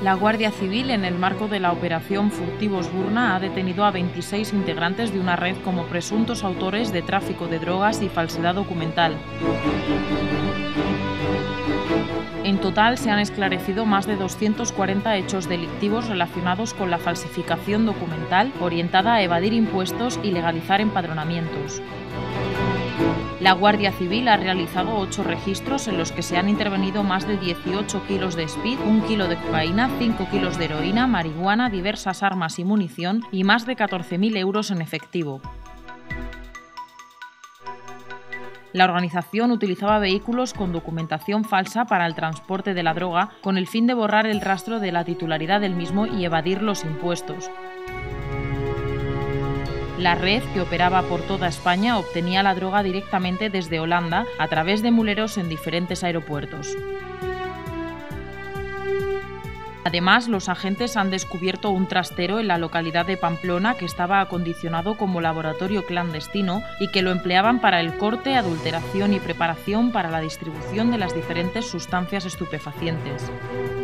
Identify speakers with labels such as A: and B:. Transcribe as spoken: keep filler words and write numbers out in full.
A: La Guardia Civil, en el marco de la operación Furtivos Burna, ha detenido a veintiséis integrantes de una red como presuntos autores de tráfico de drogas y falsedad documental. En total se han esclarecido más de doscientos cuarenta hechos delictivos relacionados con la falsificación documental orientada a evadir impuestos y legalizar empadronamientos. La Guardia Civil ha realizado ocho registros en los que se han intervenido más de dieciocho kilos de speed, un kilo de cocaína, cinco kilos de heroína, marihuana, diversas armas y munición y más de catorce mil euros en efectivo. La organización utilizaba vehículos con documentación falsa para el transporte de la droga con el fin de borrar el rastro de la titularidad del mismo y evadir los impuestos. La red, que operaba por toda España, obtenía la droga directamente desde Holanda a través de muleros en diferentes aeropuertos. Además, los agentes han descubierto un trastero en la localidad de Pamplona que estaba acondicionado como laboratorio clandestino y que lo empleaban para el corte, adulteración y preparación para la distribución de las diferentes sustancias estupefacientes.